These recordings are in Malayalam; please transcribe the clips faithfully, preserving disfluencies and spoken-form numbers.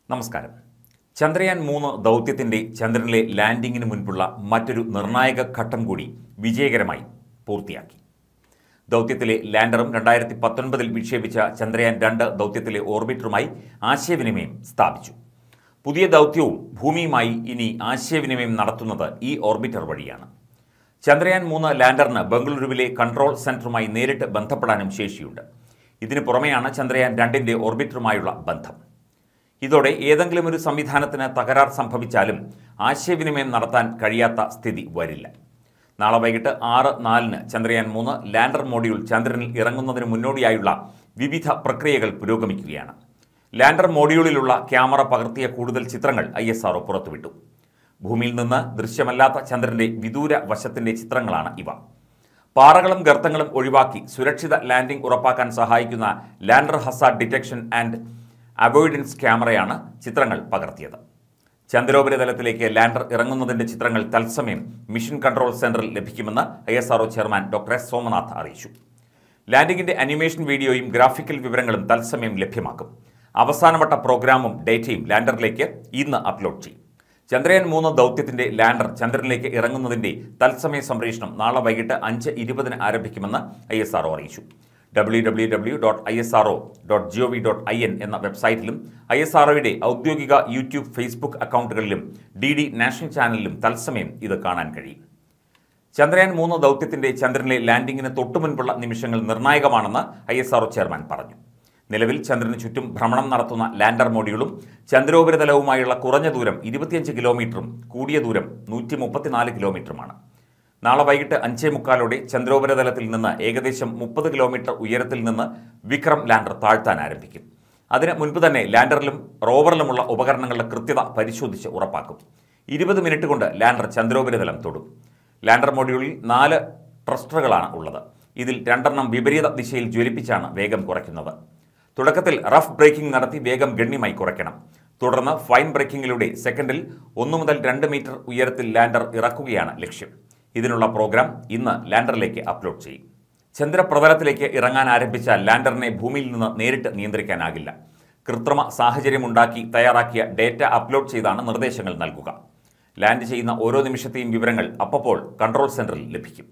നമസ്കാരം. ചന്ദ്രയാൻ മൂന്ന് ദൗത്യത്തിന്റെ ചന്ദ്രനിലെ ലാൻഡിങ്ങിന് മുൻപുള്ള മറ്റൊരു നിർണായക ഘട്ടം കൂടി വിജയകരമായി പൂർത്തിയാക്കി. ദൗത്യത്തിലെ ലാൻഡറും രണ്ടായിരത്തി പത്തൊൻപതിൽ വിക്ഷേപിച്ച ചന്ദ്രയാൻ രണ്ട് ദൗത്യത്തിലെ ഓർബിറ്ററുമായി ആശയവിനിമയം സ്ഥാപിച്ചു. പുതിയ ദൗത്യവും ഭൂമിയുമായി ഇനി ആശയവിനിമയം നടത്തുന്നത് ഈ ഓർബിറ്റർ വഴിയാണ്. ചന്ദ്രയാൻ മൂന്ന് ലാൻഡറിന് ബംഗളൂരുവിലെ കൺട്രോൾ സെന്ററുമായി നേരിട്ട് ബന്ധപ്പെടാനും ശേഷിയുണ്ട്. ഇതിനു പുറമെയാണ് ചന്ദ്രയാൻ രണ്ടിന്റെ ഓർബിറ്ററുമായുള്ള ബന്ധം. ഇതോടെ ഏതെങ്കിലും ഒരു സംവിധാനത്തിന് തകരാർ സംഭവിച്ചാലും ആശയവിനിമയം നടത്താൻ കഴിയാത്ത സ്ഥിതി വരില്ല. നാളെ വൈകിട്ട് ആറ് നാലിന് ചന്ദ്രയാൻ മൂന്ന് ലാൻഡർ മോഡ്യൂൾ ചന്ദ്രനിൽ ഇറങ്ങുന്നതിന് മുന്നോടിയായുള്ള വിവിധ പ്രക്രിയകൾ പുരോഗമിക്കുകയാണ്. ലാൻഡർ മോഡ്യൂളിലുള്ള ക്യാമറ പകർത്തിയ കൂടുതൽ ചിത്രങ്ങൾ ഐ എസ് ആർ ഒ പുറത്തുവിട്ടു. ഭൂമിയിൽ നിന്ന് ദൃശ്യമല്ലാത്ത ചന്ദ്രന്റെ വിദൂര വശത്തിന്റെ ചിത്രങ്ങളാണ് ഇവ. പാറകളും ഗർത്തങ്ങളും ഒഴിവാക്കി സുരക്ഷിത ലാൻഡിംഗ് ഉറപ്പാക്കാൻ സഹായിക്കുന്ന lander hazard detection and avoidance ക്യാമറയാണ് ചിത്രങ്ങൾ പകർത്തിയത്. ചന്ദ്രോപരിതലത്തിലേക്ക് ലാൻഡർ ഇറങ്ങുന്നതിന്റെ ചിത്രങ്ങൾ തത്സമയം മിഷൻ കൺട്രോൾ സെന്ററിൽ ലഭിക്കുമെന്ന് I S R O chairman doctor S Somnath അറിയിച്ചു. ലാൻഡിംഗിന്റെ അനിമേഷൻ വീഡിയോയും ഗ്രാഫിക്കൽ വിവരങ്ങളും തത്സമയം ലഭ്യമാക്കും. അവസാനവട്ട പ്രോഗ്രാമും ഡേറ്റയും ലാൻഡറിലേക്ക് ഇന്ന് അപ്ലോഡ് ചെയ്യും. ചന്ദ്രയാൻ മൂന്ന് ദൗത്യത്തിന്റെ ലാൻഡർ ചന്ദ്രനിലേക്ക് ഇറങ്ങുന്നതിന്റെ തത്സമയ സംപ്രേഷണം നാളെ വൈകിട്ട് അഞ്ച് ഇരുപതിന് ആരംഭിക്കുമെന്ന് ഐ എസ് ആർ ഒ അറിയിച്ചു. W W W dot I S R O dot G O V dot I N എന്ന വെബ്സൈറ്റിലും ഐ എസ് ആർ ഒയുടെ ഔദ്യോഗിക യൂട്യൂബ്, ഫേസ്ബുക്ക് അക്കൗണ്ടുകളിലും ഡി ഡി നാഷണൽ ചാനലിലും തത്സമയം ഇത് കാണാൻ കഴിയും. ചന്ദ്രയാൻ മൂന്ന് ദൗത്യത്തിന്റെ ചന്ദ്രനിലെ ലാൻഡിങ്ങിന് തൊട്ടുമുൻപുള്ള നിമിഷങ്ങൾ നിർണായകമാണെന്ന് I S R O chairman പറഞ്ഞു. നിലവിൽ ചന്ദ്രന് ചുറ്റും ഭ്രമണം നടത്തുന്ന ലാൻഡർ മോഡ്യൂളും ചന്ദ്രോപരിതലവുമായുള്ള കുറഞ്ഞ ദൂരം ഇരുപത്തിയഞ്ച് കിലോമീറ്ററും കൂടിയ ദൂരം നൂറ്റി മുപ്പത്തിനാല് കിലോമീറ്ററുമാണ്. നാളെ വൈകിട്ട് അഞ്ചേ മുക്കാലോടെ ചന്ദ്രോപരിതലത്തിൽ നിന്ന് ഏകദേശം മുപ്പത് കിലോമീറ്റർ ഉയരത്തിൽ നിന്ന് വിക്രം ലാൻഡർ താഴ്ത്താൻ ആരംഭിക്കും. അതിന് മുൻപ് തന്നെ ലാൻഡറിലും റോവറിലുമുള്ള ഉപകരണങ്ങളുടെ കൃത്യത പരിശോധിച്ച് ഉറപ്പാക്കും. ഇരുപത് മിനിറ്റ് കൊണ്ട് ലാൻഡർ ചന്ദ്രോപരിതലം തൊടും. ലാൻഡർ മോഡ്യൂളിൽ നാല് ട്രസ്റ്ററുകളാണ് ഉള്ളത്. ഇതിൽ രണ്ടെണ്ണം വിപരീത ദിശയിൽ ജ്വലിപ്പിച്ചാണ് വേഗം കുറയ്ക്കുന്നത്. തുടക്കത്തിൽ റഫ് ബ്രേക്കിംഗ് നടത്തി വേഗം ഗണ്യമായി കുറയ്ക്കണം. തുടർന്ന് ഫൈൻ ബ്രേക്കിംഗിലൂടെ സെക്കൻഡിൽ ഒന്ന് മുതൽ രണ്ട് മീറ്റർ ഉയരത്തിൽ ലാൻഡർ ഇറക്കുകയാണ് ലക്ഷ്യം. ഇതിനുള്ള പ്രോഗ്രാം ഇന്ന് ലാൻഡറിലേക്ക് അപ്ലോഡ് ചെയ്യും. ചന്ദ്രപ്രതലത്തിലേക്ക് ഇറങ്ങാൻ ആരംഭിച്ച ലാൻഡറിനെ ഭൂമിയിൽ നിന്ന് നേരിട്ട് നിയന്ത്രിക്കാനാകില്ല. കൃത്രിമ സാഹചര്യമുണ്ടാക്കി തയ്യാറാക്കിയ ഡേറ്റ അപ്ലോഡ് ചെയ്താണ് നിർദ്ദേശങ്ങൾ നൽകുക. ലാൻഡ് ചെയ്യുന്ന ഓരോ നിമിഷത്തെയും വിവരങ്ങൾ അപ്പോൾ കൺട്രോൾ സെന്ററിൽ ലഭിക്കും.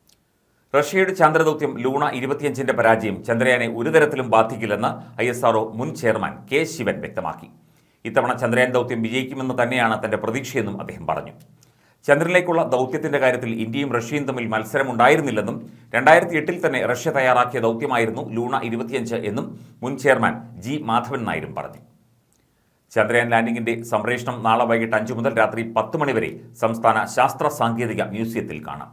റഷ്യയുടെ ചന്ദ്രദൗത്യം ലൂണ ഇരുപത്തിയഞ്ചിന്റെ പരാജയം ചന്ദ്രയാനെ ഒരു തരത്തിലും ബാധിക്കില്ലെന്ന് ഐ എസ് ആർ ഒ മുൻ ചെയർമാൻ കെ ശിവൻ വ്യക്തമാക്കി. ഇത്തവണ ചന്ദ്രയാൻ ദൗത്യം വിജയിക്കുമെന്ന് തന്നെയാണ് തന്റെ പ്രതീക്ഷയെന്നും അദ്ദേഹം പറഞ്ഞു. ചന്ദ്രനിലേക്കുള്ള ദൗത്യത്തിന്റെ കാര്യത്തിൽ ഇന്ത്യയും റഷ്യയും തമ്മിൽ മത്സരമുണ്ടായിരുന്നില്ലെന്നും രണ്ടായിരത്തി എട്ടിൽ തന്നെ റഷ്യ തയ്യാറാക്കിയ ദൗത്യമായിരുന്നു ലൂണ ഇരുപത്തിയഞ്ച് എന്നും മുൻ ചെയർമാൻ ജി മാധവൻ നായരും പറഞ്ഞു. ചന്ദ്രയാൻ ലാൻഡിംഗിന്റെ സംപ്രേഷണം നാളെ വൈകിട്ട് അഞ്ചു മുതൽ രാത്രി പത്ത് മണിവരെ സംസ്ഥാന ശാസ്ത്ര സാങ്കേതിക മ്യൂസിയത്തിൽ കാണാം.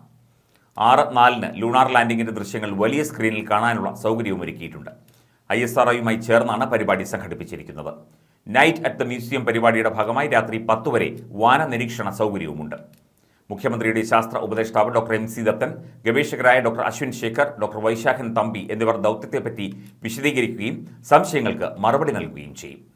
ആറ് നാലിന് ലൂണാർ ലാൻഡിംഗിന്റെ ദൃശ്യങ്ങൾ വലിയ സ്ക്രീനിൽ കാണാനുള്ള സൗകര്യവും ഒരുക്കിയിട്ടുണ്ട്. ഐ എസ് ആർ ഒയുമായി ചേർന്നാണ് പരിപാടി സംഘടിപ്പിച്ചിരിക്കുന്നത്. നൈറ്റ് അറ്റ് ദ മ്യൂസിയം പരിപാടിയുടെ ഭാഗമായി രാത്രി പത്ത് വരെ വാന നിരീക്ഷണ സൗകര്യവുമുണ്ട്. മുഖ്യമന്ത്രിയുടെ ശാസ്ത്ര ഉപദേഷ്ടാവ് ഡോക്ടർ എം സി ദത്തൻ, ഗവേഷകരായ ഡോക്ടർ അശ്വിൻ ശേഖർ, ഡോക്ടർ വൈശാഖൻ തമ്പി എന്നിവർ ദൗത്യത്തെപ്പറ്റി വിശദീകരിക്കുകയും സംശയങ്ങൾക്ക് മറുപടി നൽകുകയും ചെയ്യും.